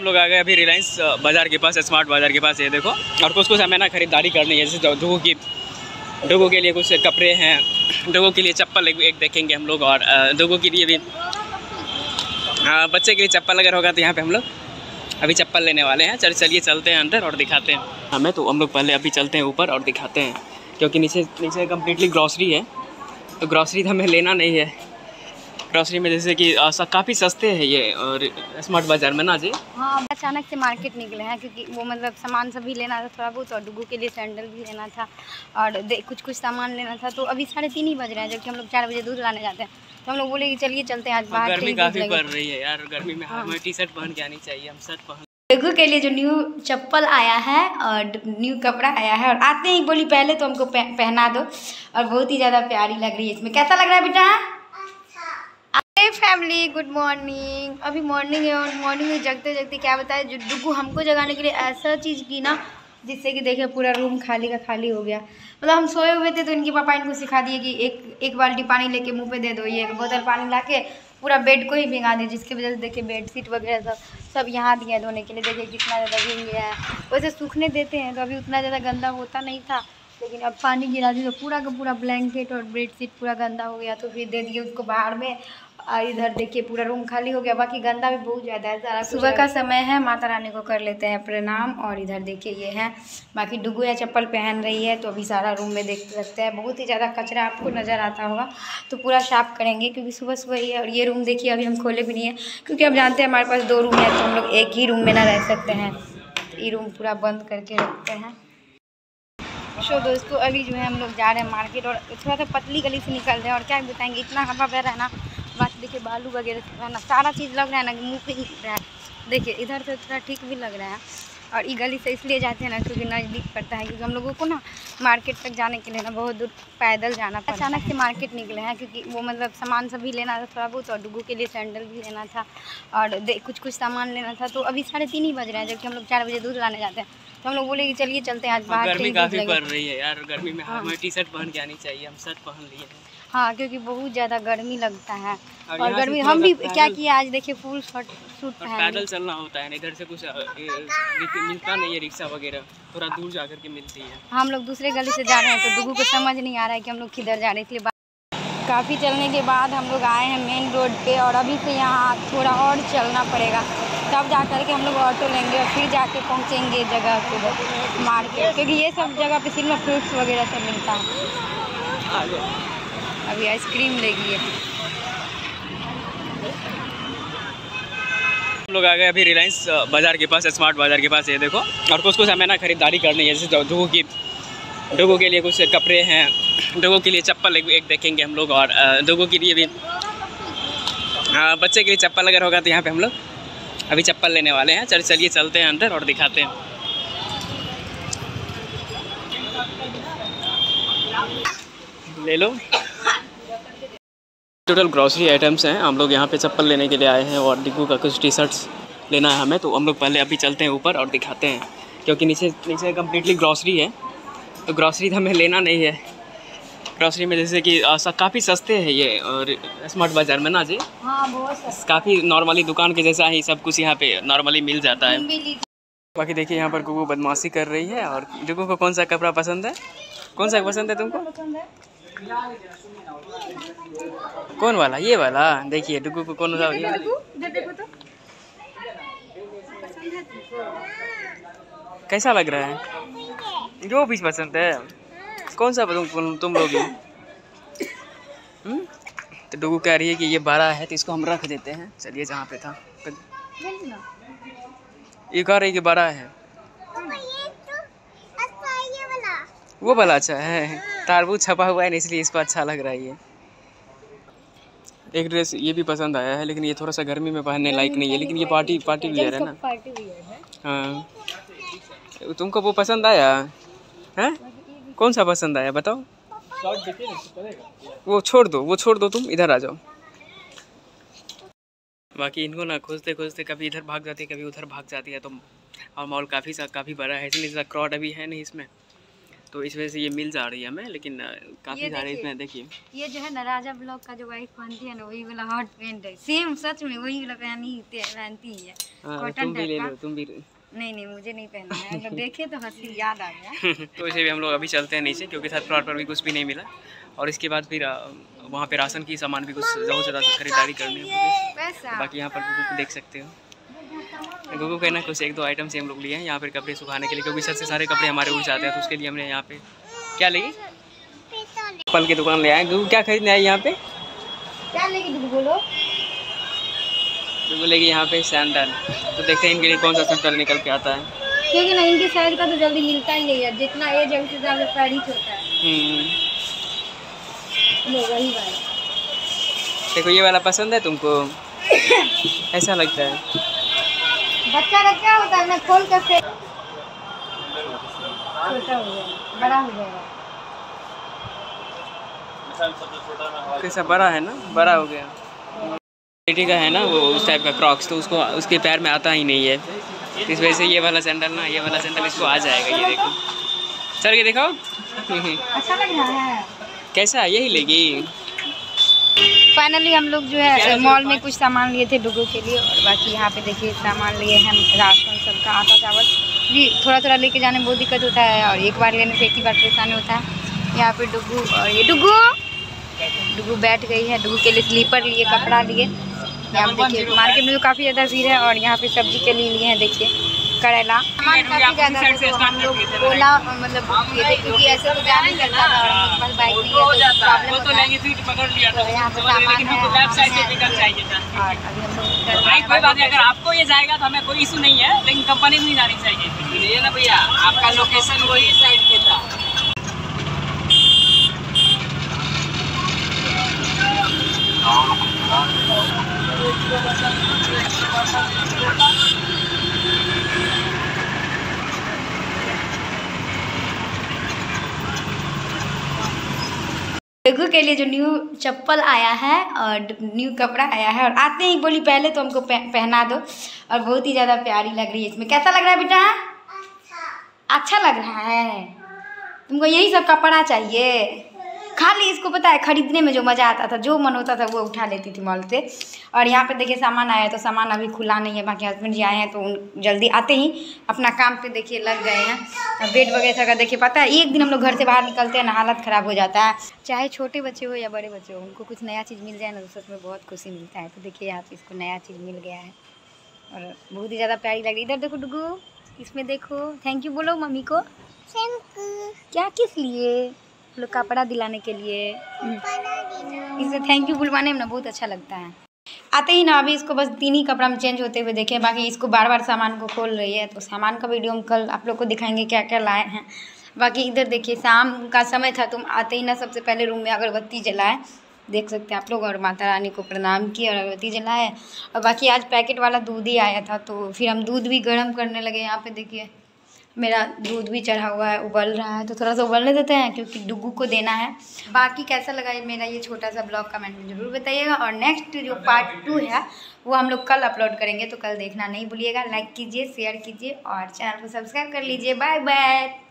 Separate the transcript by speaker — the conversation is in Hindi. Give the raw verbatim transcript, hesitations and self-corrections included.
Speaker 1: हम लोग आ गए अभी रिलायंस बाज़ार के पास, स्मार्ट बाज़ार के पास। ये देखो, और कुछ कुछ हमें ना खरीदारी करनी है। जैसे डोगो की डोगो के लिए कुछ कपड़े हैं, डोगो के लिए चप्पल एक, एक देखेंगे हम लोग, और डोगो के लिए भी हाँ बच्चे के लिए चप्पल अगर होगा तो यहाँ पे हम लोग अभी चप्पल लेने वाले हैं। चल चलिए चलते हैं अंदर और दिखाते हैं हमें। तो हम लोग पहले अभी चलते हैं ऊपर और दिखाते हैं, क्योंकि नीचे नीचे कम्प्लीटली ग्रॉसरी है। तो ग्रॉसरी तो हमें लेना नहीं है। ग्रॉसरी में जैसे कि काफ़ी सस्ते हैं ये, और स्मार्ट बाज़ार में ना जी।
Speaker 2: हाँ, अचानक से मार्केट निकले हैं क्योंकि वो मतलब सामान सब भी लेना था थोड़ा बहुत, और डुगू के लिए सैंडल भी लेना था, और कुछ कुछ सामान लेना था। तो अभी साढ़े तीन ही बज रहे हैं, जबकि हम लोग चार बजे दूध लाने जाते हैं। तो हम लोग बोले कि चलिए चलते हैं आज बाहर।
Speaker 1: गर्मी काफ़ी पड़ रही है यार, गर्मी में हमें टी शर्ट पहन के आनी चाहिए। हम शर्ट पहन
Speaker 2: डुगू के लिए जो न्यू चप्पल आया है और न्यू कपड़ा आया है, और आते ही बोली पहले तो हमको पहना दो, और बहुत ही ज़्यादा प्यारी लग रही है। इसमें कैसा लग रहा है बेटा? अरे फैमिली, गुड मॉर्निंग। अभी मॉर्निंग है, और मॉर्निंग में जगते जगते क्या बताया, जो डुगू हमको जगाने के लिए ऐसा चीज़ की ना, जिससे कि देखिए पूरा रूम खाली का खाली हो गया। मतलब हम सोए हुए थे तो इनके पापा इनको सिखा दिए कि एक एक बाल्टी पानी लेके मुंह पे दे दो, ये एक बोतल पानी लाके पूरा बेड को ही भिगा दिए, जिसकी वजह से देखिए बेडशीट वगैरह सब सब यहाँ दिए धोने के लिए। देखिए कितना ज़्यादा भीग गया है। वैसे सूखने देते हैं तो अभी उतना ज़्यादा गंदा होता नहीं था, लेकिन अब पानी गिरा दी तो पूरा का पूरा ब्लैंकेट और बेडशीट पूरा गंदा हो गया। तो फिर दे दिए उसको बाहर में, और इधर देखिए पूरा रूम खाली हो गया। बाकी गंदा भी बहुत ज़्यादा है सारा। सुबह का समय है, माता रानी को कर लेते हैं प्रणाम। और इधर देखिए ये है, बाकी डुगू या चप्पल पहन रही है। तो अभी सारा रूम में देख सकते हैं, बहुत ही ज़्यादा कचरा आपको नज़र आता होगा। तो पूरा साफ़ करेंगे क्योंकि सुबह सुबह ही है। और ये रूम देखिए अभी हम खोले भी नहीं है, क्योंकि अब जानते हैं हमारे पास दो रूम है, तो हम लोग एक ही रूम में ना रह सकते हैं। ये रूम पूरा बंद करके रखते हैं। सो दोस्तों, अभी जो है हम लोग जा रहे हैं मार्केट, और थोड़ा सा पतली गली से निकल रहे हैं। और क्या बताएंगे, इतना हवा बह रहा है ना, बाकी देखिए बालू वगैरह ना, सारा चीज़ लग रहा है ना कि मुँह पे ही रहा है। देखिए इधर से थोड़ा ठीक भी लग रहा है। और ये गली से इसलिए जाते हैं ना क्योंकि नज़दीक पड़ता है, क्योंकि हम लोगों को ना मार्केट तक जाने के लिए ना बहुत दूर पैदल जाना पड़ता है। अचानक से मार्केट निकले हैं क्योंकि वो मतलब सामान सब भी लेना था थोड़ा बहुत, और डुगू के लिए सैंडल भी लेना था, और कुछ कुछ सामान लेना था। तो अभी साढ़े तीन ही बज रहे हैं, जबकि हम लोग चार बजे दूध लाने जाते हैं। तो हम लोग बोले कि चलिए चलते हैं आज बाहर।
Speaker 1: गर्मी काफ़ी पड़ रही है यार, गर्मी में हमें टी शर्ट पहन के आनी चाहिए। हम शर्ट पहन लिए हैं।
Speaker 2: हाँ, क्योंकि बहुत ज़्यादा गर्मी लगता है। और, और गर्मी हम भी क्या किया आज, देखिए फुल शर्ट सूट पहन, पैदल चलना होता है, इधर से कुछ मिलता नहीं है, रिक्शा वगैरह थोड़ा दूर जा कर के मिलती है। हम लोग दूसरे गली से जा रहे हैं, तो डुगू को समझ नहीं आ रहा है कि हम लोग किधर जा रहे हैं, इसलिए काफ़ी चलने के बाद हम लोग आए हैं मेन रोड पे। और अभी से यहाँ थोड़ा और चलना पड़ेगा, तब जा कर के हम लोग ऑटो लेंगे और फिर जाके पहुँचेंगे जगह पे मार्केट, क्योंकि ये सब जगह पे सिर्फ फ्रूट्स वगैरह सब मिलता है। अभी आइसक्रीम लेगी।
Speaker 1: हम लोग आ गए अभी रिलायंस बाज़ार के पास, स्मार्ट बाज़ार के पास। ये देखो, और कुछ कुछ हमें ना खरीदारी करनी है। जैसे डोगो की डोगो के लिए कुछ कपड़े हैं, डोगो के लिए चप्पल एक, एक देखेंगे हम लोग, और डोगो के लिए भी हाँ बच्चे के लिए चप्पल अगर होगा तो यहाँ पे हम लोग अभी चप्पल लेने वाले हैं। चल चलिए चलते हैं अंदर और दिखाते हैं। ले लो, टोटल ग्रॉसरी आइटम्स हैं। हम लोग यहाँ पे चप्पल लेने के लिए आए हैं, और डुगू का कुछ टी शर्ट्स लेना है हमें। तो हम लोग पहले अभी चलते हैं ऊपर और दिखाते हैं, क्योंकि नीचे नीचे कम्प्लीटली ग्रॉसरी है। तो ग्रॉसरी तो हमें लेना नहीं है। ग्रॉसरी में जैसे कि काफ़ी सस्ते हैं ये, और स्मार्ट बाज़ार में ना जी।
Speaker 2: हाँ, बहुत सस्ते,
Speaker 1: काफ़ी नॉर्मली दुकान के जैसा ही सब कुछ यहाँ पे नॉर्मली मिल जाता है। बाकी देखिए यहाँ पर डुगू बदमाशी कर रही है। और डुगू को कौन सा कपड़ा पसंद है? कौन सा पसंद है तुमको? कौन वाला? ये वाला। देखिए डुगू को कौन सा, कैसा लग रहा है? जो भी पसंद है। कौन सा तुम तुम लोग? तो डुगू कह रही है कि ये बड़ा है तो इसको हम रख देते हैं। चलिए जहाँ पे था, ये कह रही कि बड़ा है। वो वाला अच्छा है, तारबूज छपा हुआ है ना, इसलिए इसको अच्छा लग रहा है। ये एक ड्रेस ये भी पसंद आया है, लेकिन ये थोड़ा सा गर्मी में पहनने लायक नहीं है, लेकिन ये पार्टी पार्टी वियर है ना। हाँ, तुमको वो पसंद आया है? कौन सा पसंद आया बताओ? वो छोड़ दो, वो छोड़ दो, तुम इधर आ जाओ। बाकी इनको ना खोजते खोजते कभी इधर भाग जाती है, कभी उधर भाग जाती है। तो और मॉल काफ़ी सा काफ़ी बड़ा है, इसलिए ज़्यादा क्राउड अभी है नहीं इसमें। तो इस वजह से ये मिल जा रही है हमें, लेकिन काफ़ी सारे इसमें देखिए।
Speaker 2: ये जो है ना राजा ब्लॉक का जो वाइफ पहनती है ना, वही वाला हॉट पैंट है, सेम सच में वही वाला पहनी पहनती है।
Speaker 1: तुम भी ले लो, तुम भी।
Speaker 2: नहीं नहीं मुझे नहीं पहनना है, मतलब देखे तो हंसी याद आ गया।
Speaker 1: तो इसे भी हम लोग अभी चलते हैं नीचे, क्योंकि थर्ड फ्लोर पर भी कुछ भी नहीं मिला। और इसके बाद फिर वहाँ पे राशन की सामान भी कुछ बहुत ज़्यादा खरीदारी करनी है। बाकी यहाँ पर गुगू को देख सकते हो, गुगू का ना कुछ एक दो आइटम से हम लोग लिए हैं यहाँ पर कपड़े सुखाने के लिए, क्योंकि सबसे सारे कपड़े हमारे उड़ जाते हैं। तो उसके लिए हमने यहाँ पे क्या लेगी, फल की दुकान ले आए। गुगू क्या खरीदने आए यहाँ पे,
Speaker 2: क्या लेगी बोलो।
Speaker 1: गुगू लेगी यहाँ पे सैंडल। तो देखते हैं इनके लिए कौन सा सैंडल निकल के आता है,
Speaker 2: क्योंकि ना इनके साइज का तो जल्दी मिलता ही नहीं है, जितना एज है उससे ज़्यादा पैर ही छोटा है। वही वाला
Speaker 1: देखो, ये वाला पसंद है तुमको, ऐसा लगता है।
Speaker 2: बच्चा का क्या होता है, मैं खोल कर से छोटा हो जाएगा, बड़ा हो जाएगा।
Speaker 1: कैसा बड़ा है ना, बड़ा हो गया। बेटी का है ना वो उस टाइप का क्रॉक्स, तो उसको उसके पैर में आता ही नहीं है। इस वजह से ये वाला सैंडल ना, ये वाला सैंडल इसको आ जाएगा। ये देखो, चल के दिखाओ।
Speaker 2: अच्छा लग रहा है,
Speaker 1: कैसा, यही लेगी।
Speaker 2: फाइनली हम लोग जो है मॉल में कुछ सामान लिए थे डुगू के लिए, और बाकी यहाँ पे देखिए सामान लिए हैं राशन सबका, आटा चावल भी थोड़ा थोड़ा लेके जाने में बहुत दिक्कत होता है, और एक बार लेने से एक ही बार परेशानी होता है। यहाँ पे डुगू, और ये डुगू डुगू बैठ गई है। डुगू के लिए स्लीपर लिए, कपड़ा लिए। यहाँ पे देखिए मार्केट में तो काफ़ी ज़्यादा भीड़ है, और यहाँ पे सब्जी के लिए लिए हैं देखिए करेला। सामान काफ़ी ज़्यादा है, तो हम लोग ओला मतलब ये थे, क्योंकि ऐसे तो जा नहीं करता था, और हमारे पास बाइक नहीं है तो प्रॉब्लम होता है। तो यहाँ पे सामान है, और अभी हम लोग
Speaker 1: कोई बात नहीं, अगर आपको ये जाएगा तो हमें कोई इशू नहीं है, लेकिन कंपनी में नहीं जानी चाहिए। ये ना भैया, आपका लोकेशन वही साइड पे था।
Speaker 2: डुगू के लिए जो न्यू चप्पल आया है और न्यू कपड़ा आया है, और आते ही बोली पहले तो हमको पहना दो, और बहुत ही ज़्यादा प्यारी लग रही है। इसमें कैसा लग रहा है बेटा, अच्छा अच्छा लग रहा है। तुमको यही सब कपड़ा चाहिए, खाली इसको पता है खरीदने में जो मज़ा आता था, जो मन होता था वो उठा लेती थी मॉल से। और यहाँ पे देखिए सामान आया है, तो सामान अभी खुला नहीं है। बाकी हस्बैंड जी आए हैं तो उन जल्दी आते ही अपना काम पे देखिए लग गए हैं। बेड वगैरह का देखिए पता है, एक दिन हम लोग घर से बाहर निकलते हैं ना हालत ख़राब हो जाता है। चाहे छोटे बच्चे हो या बड़े बच्चे हो, उनको कुछ नया चीज़ मिल जाए ना तो सच में बहुत खुशी मिलता है। तो देखिए यहाँ पे इसको नया चीज़ मिल गया है, और बहुत ही ज़्यादा प्यारी लग रही है। इधर देखो डुगू, इसमें देखो, थैंक यू बोलो मम्मी को। Thank you. क्या, किस लिए? लोग कपड़ा दिलाने के लिए। इसे थैंक यू बुलवाने में ना बहुत अच्छा लगता है। आते ही ना अभी इसको बस तीन ही कपड़ा में चेंज होते हुए देखे, बाकी इसको बार बार सामान को खोल रही है। तो सामान का वीडियो हम कल आप लोग को दिखाएंगे क्या क्या लाए हैं। बाकी इधर देखिए शाम का समय था, तुम आते ही ना सबसे पहले रूम में अगरबत्ती जलाए, देख सकते हैं आप लोग, और माता रानी को प्रणाम किए और अगरबत्ती जलाए। और बाकी आज पैकेट वाला दूध ही आया था, तो फिर हम दूध भी गर्म करने लगे। यहाँ पे देखिए मेरा दूध भी चढ़ा हुआ है, उबल रहा है, तो थोड़ा सा उबलने देते हैं क्योंकि डुगू को देना है। बाकी कैसा लगा मेरा ये छोटा सा ब्लॉग कमेंट में ज़रूर बताइएगा, और नेक्स्ट जो पार्ट टू है वो हम लोग कल अपलोड करेंगे, तो कल देखना नहीं भूलिएगा। लाइक कीजिए, शेयर कीजिए और चैनल को सब्सक्राइब कर लीजिए। Bye bye.